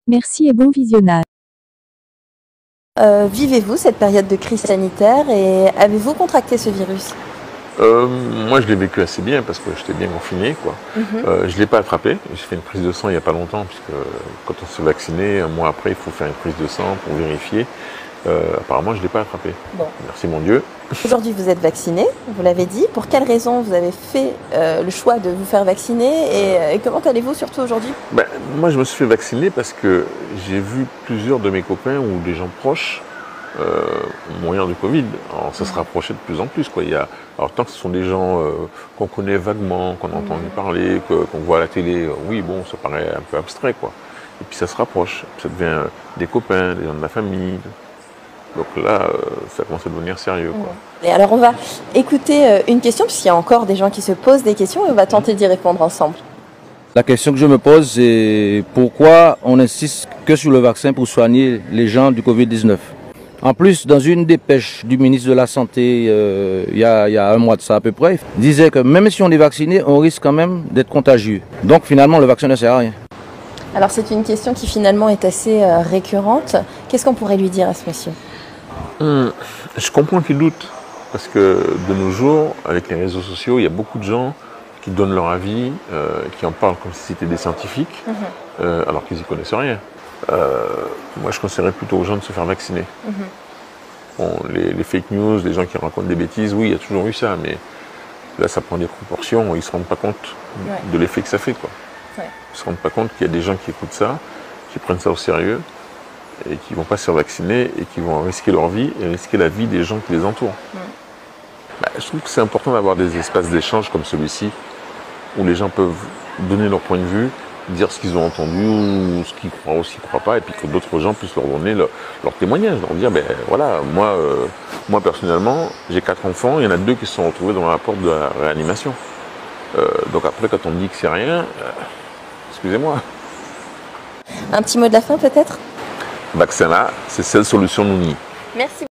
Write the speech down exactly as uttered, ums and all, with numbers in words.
Merci et bon visionnage. Euh, Vivez-vous cette période de crise sanitaire et avez-vous contracté ce virus? Euh, moi, je l'ai vécu assez bien parce que j'étais bien confiné, quoi. Mhm. Euh, je ne l'ai pas attrapé. J'ai fait une prise de sang il n'y a pas longtemps, puisque quand on se fait vacciner, un mois après, il faut faire une prise de sang pour vérifier. Euh, apparemment, je ne l'ai pas attrapé. Bon. Merci mon Dieu. Aujourd'hui, vous êtes vacciné, vous l'avez dit. Pour quelles raisons vous avez fait euh, le choix de vous faire vacciner et, et comment allez-vous surtout aujourd'hui? Ben, moi, je me suis fait vacciner parce que j'ai vu plusieurs de mes copains ou des gens proches euh, mourir du Covid. Alors, ça se rapprochait de plus en plus, quoi. Il y a, alors, tant que ce sont des gens euh, qu'on connaît vaguement, qu'on a entendu parler, que, qu'on voit à la télé, euh, oui, bon, ça paraît un peu abstrait, quoi. Et puis ça se rapproche. Ça devient euh, des copains, des gens de la famille. Donc là, euh, ça commence à devenir sérieux, quoi. Et alors, on va écouter euh, une question, puisqu'il y a encore des gens qui se posent des questions et on va tenter d'y répondre ensemble. La question que je me pose, c'est pourquoi on insiste que sur le vaccin pour soigner les gens du Covid dix-neuf. En plus, dans une dépêche du ministre de la Santé, euh, il, y a, il y a un mois de ça à peu près, il disait que même si on est vacciné, on risque quand même d'être contagieux. Donc finalement, le vaccin ne sert à rien. Alors, c'est une question qui finalement est assez euh, récurrente. Qu'est-ce qu'on pourrait lui dire à ce monsieur? Hum, je comprends qu'il doute, parce que de nos jours, avec les réseaux sociaux, il y a beaucoup de gens qui donnent leur avis, euh, qui en parlent comme si c'était des scientifiques, mmh. euh, alors qu'ils n'y connaissent rien. Euh, moi, je conseillerais plutôt aux gens de se faire vacciner. Mmh. Bon, les, les fake news, les gens qui racontent des bêtises, oui, il y a toujours eu ça, mais là, ça prend des proportions, ils ne se rendent pas compte ouais. de l'effet que ça fait, quoi. Ouais. Ils ne se rendent pas compte qu'il y a des gens qui écoutent ça, qui prennent ça au sérieux, et qui ne vont pas se faire vacciner et qui vont risquer leur vie et risquer la vie des gens qui les entourent. Mmh. Bah, je trouve que c'est important d'avoir des espaces d'échange comme celui-ci, où les gens peuvent donner leur point de vue, dire ce qu'ils ont entendu ou ce qu'ils croient ou ce qu'ils ne croient pas, et puis que d'autres gens puissent leur donner leur, leur témoignage, leur dire, ben voilà, moi, euh, moi personnellement, j'ai quatre enfants, il y en a deux qui se sont retrouvés dans la porte de la réanimation. Euh, donc après, quand on me dit que c'est rien, euh, excusez-moi. Un petit mot de la fin peut-être? Vaccin là, c'est seule solution nous nie. Merci.